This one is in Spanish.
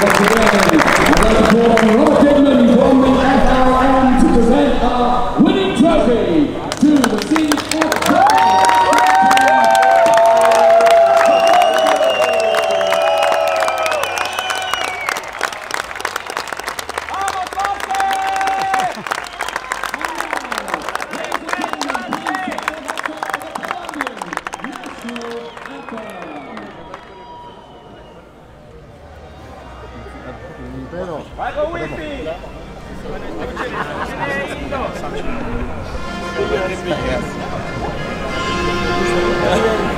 once again, another call on Robert Goodman from the FLM to present our winning trophy to the CFL. ¡Pago wifi! ¡Tiene